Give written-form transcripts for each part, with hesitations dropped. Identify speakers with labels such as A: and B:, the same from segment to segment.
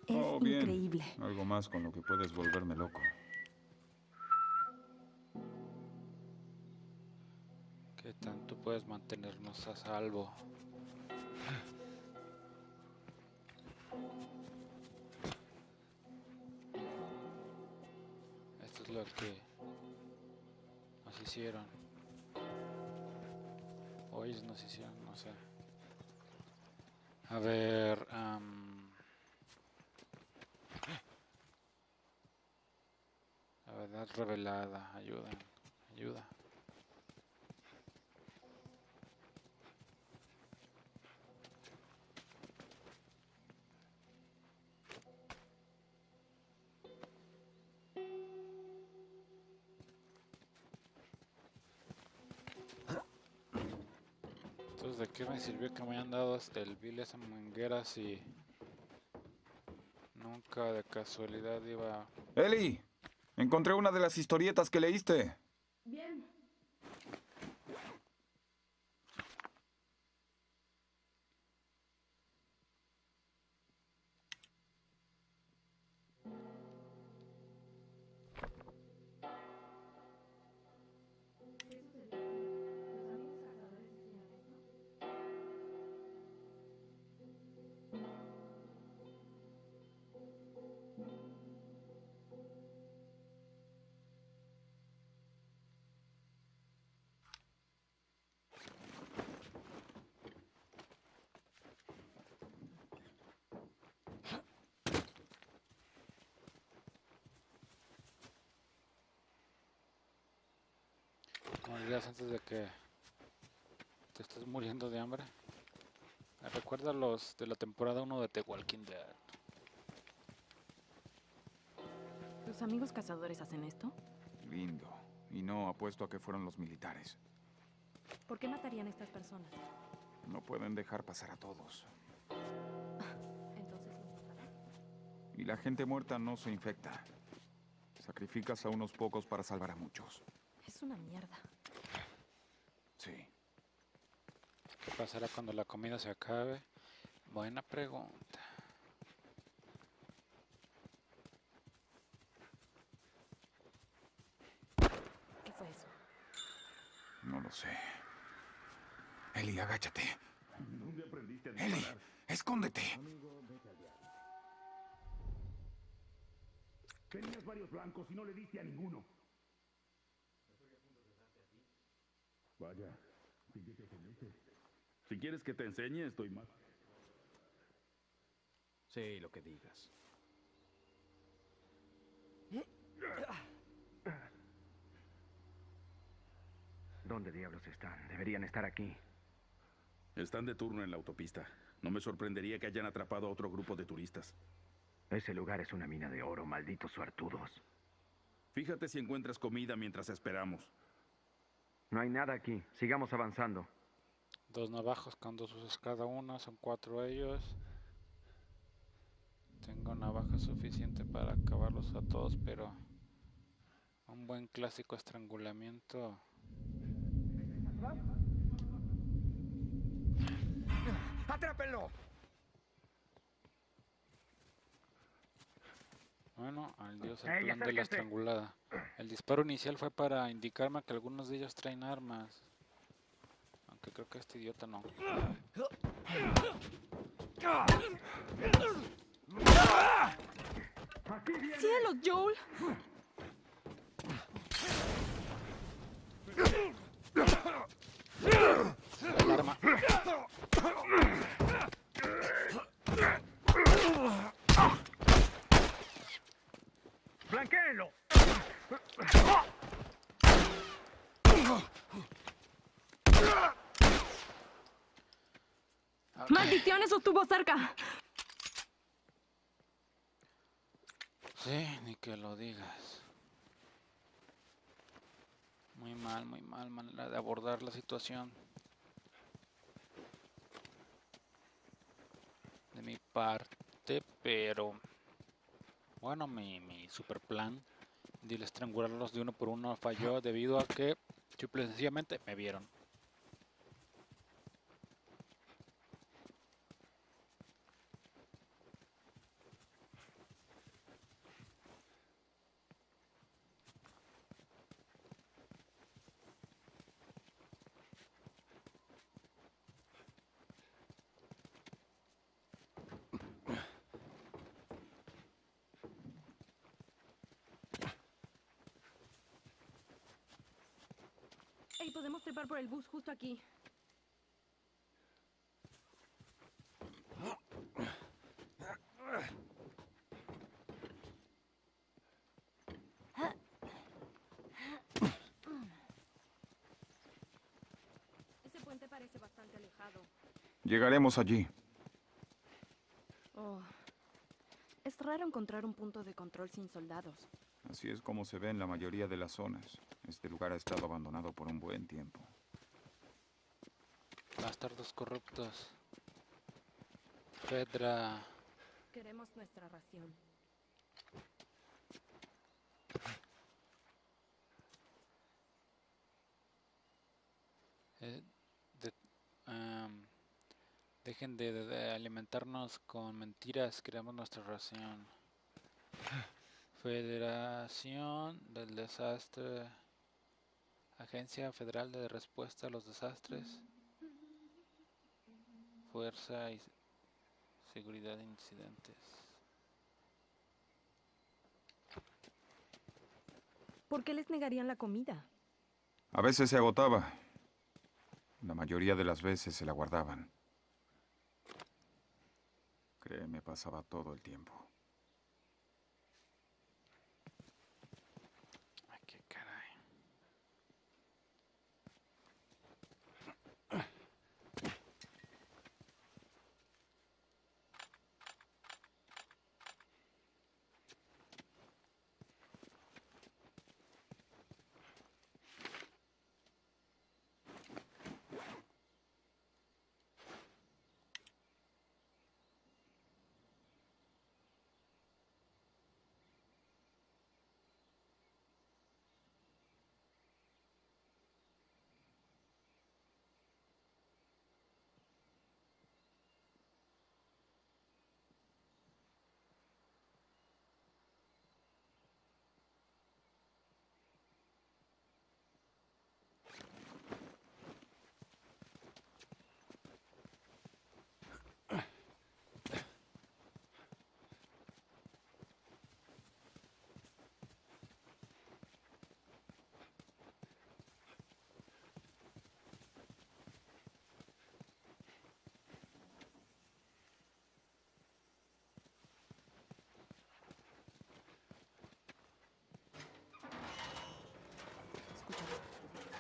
A: Es
B: Oh, bien.
A: increíble.
B: Algo más con lo que puedes volverme loco.
C: ¿Qué tanto puedes mantenernos a salvo? Esto es lo que nos hicieron. O ellos nos hicieron, no sé. A ver... la verdad revelada. Ayuda. Ayuda. Entonces, ¿de qué me sirvió que me hayan dado el bill esa manguera si nunca de casualidad iba...
B: Eli, encontré una de las historietas que leíste.
A: Bien.
C: Como dirías antes de que te estés muriendo de hambre. Me recuerda a los de la temporada 1 de The Walking Dead.
A: ¿Tus amigos cazadores hacen esto?
B: Lindo. Y no apuesto a que fueron los militares.
A: ¿Por qué matarían a estas personas?
B: No pueden dejar pasar a todos.
A: Entonces los matarán.
B: Y la gente muerta no se infecta. Sacrificas a unos pocos para salvar a muchos.
A: Es una mierda.
B: Sí.
C: ¿Qué pasará cuando la comida se acabe? Buena pregunta.
A: ¿Qué fue eso?
B: No lo sé. Eli, agáchate.
D: ¿Dónde aprendiste a
B: Eli,
D: disparar?
B: escóndete.
D: Tenías varios blancos y no le diste a ninguno. Vaya, sigue que te enseñe. Si quieres que te enseñe, estoy mal.
E: Sí, lo que digas.
F: ¿Dónde diablos están? Deberían estar aquí.
D: Están de turno en la autopista. No me sorprendería que hayan atrapado a otro grupo de turistas.
F: Ese lugar es una mina de oro, malditos suertudos.
D: Fíjate si encuentras comida mientras esperamos.
F: No hay nada aquí. Sigamos avanzando.
C: 2 navajas con 2 usos cada una, son 4 ellos. Tengo navaja suficiente para acabarlos a todos, pero un buen clásico estrangulamiento.
F: ¡Atrápenlo!
C: Bueno, al dios el
F: ¡Ey,
C: plan de la
F: acérquense!
C: estrangulada. El disparo inicial fue para indicarme que algunos de ellos traen armas. Aunque creo que este idiota no.
A: ¡Cielos, Joel!
C: El arma.
F: ¡Flanquéenlo!
C: Okay.
A: ¡Maldición, eso estuvo cerca!
C: Sí, ni que lo digas. Muy mal manera de abordar la situación. De mi parte, pero... Bueno, mi super plan de estrangularlos de uno por uno falló debido a que simple y sencillamente me vieron.
A: Hey, podemos trepar por el bus justo aquí. Ese puente parece bastante alejado.
B: Llegaremos allí.
A: Oh. Es raro encontrar un punto de control sin soldados.
B: Así es como se ve en la mayoría de las zonas. Este lugar ha estado abandonado por un buen tiempo.
C: Bastardos corruptos. Fedra.
A: Queremos nuestra ración.
C: eh, de- am, Dejen de alimentarnos con mentiras. Queremos nuestra ración. Federación del Desastre. Agencia Federal de Respuesta a los Desastres. Fuerza y Seguridad de Incidentes.
A: ¿Por qué les negarían la comida?
B: A veces se agotaba. La mayoría de las veces se la guardaban. Créeme, pasaba todo el tiempo.
C: Ay, qué caray.
A: Escucha los susurros.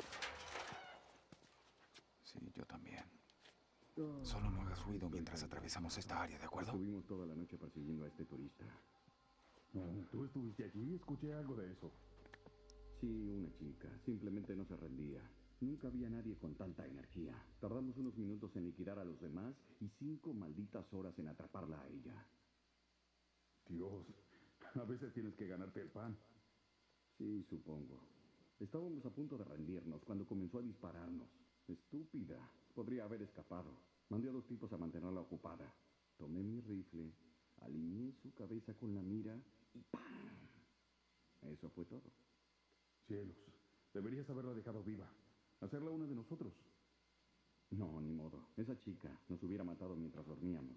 B: Sí, yo también. Solo no hagas ruido mientras atravesamos esta área, ¿de acuerdo?
D: Estuvimos toda la noche persiguiendo a este turista. ¿Tú estuviste allí? Escuché algo de eso. Sí, una chica. Simplemente no se rendía. Nunca había nadie con tanta energía. Tardamos unos minutos en liquidar a los demás y 5 malditas horas en atraparla a ella. Dios, a veces tienes que ganarte el pan. Sí, supongo. Estábamos a punto de rendirnos cuando comenzó a dispararnos. Estúpida. Podría haber escapado. Mandé a 2 tipos a mantenerla ocupada. Tomé mi rifle, alineé su cabeza con la mira y ¡pam! Eso fue todo. Cielos, deberías haberla dejado viva. Hacerla una de nosotros. No, ni modo. Esa chica nos hubiera matado mientras dormíamos.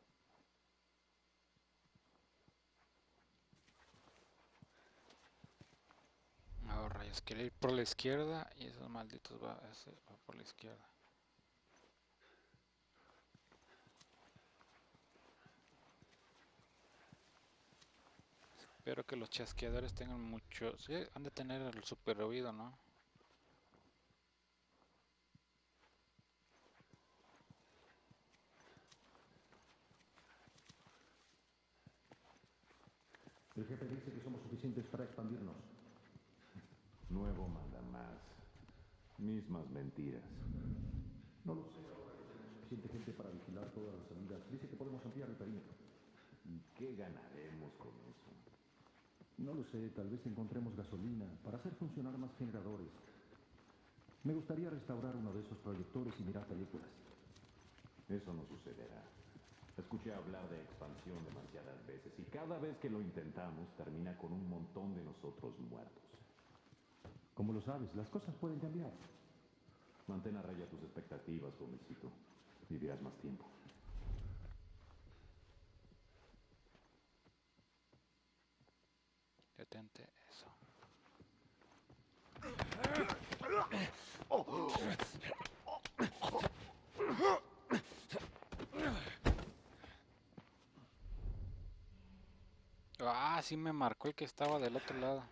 C: Oh, rayos, quiere ir por la izquierda y esos malditos va por la izquierda. Espero que los chasqueadores tengan mucho... Sí, han de tener el super oído, ¿no?
E: El jefe dice que somos suficientes para expandirnos. Nuevo manda más. Mismas mentiras. No lo sé, ahora que tenemos suficiente gente para vigilar todas las salidas, dice que podemos ampliar el perímetro. ¿Y qué ganaremos con eso? No lo sé, tal vez encontremos gasolina para hacer funcionar más generadores. Me gustaría restaurar uno de esos proyectores y mirar películas. Eso no sucederá. Escuché hablar de expansión demasiadas veces y cada vez que lo intentamos termina con un montón de nosotros muertos. Como lo sabes, las cosas pueden cambiar. Mantén a raya tus expectativas, jovencito. Vivirás más tiempo.
C: Detente eso. Ah, sí me marcó el que estaba del otro lado.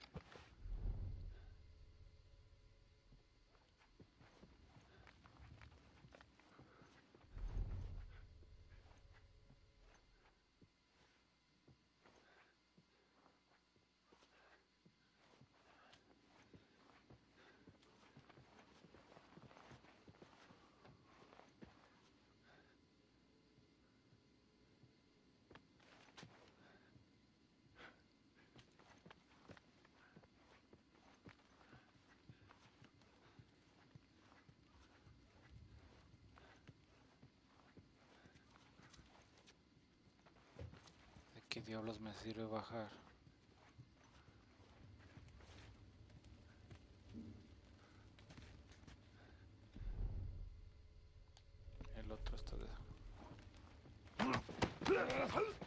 C: ¿De qué diablos me sirve bajar? El otro está de...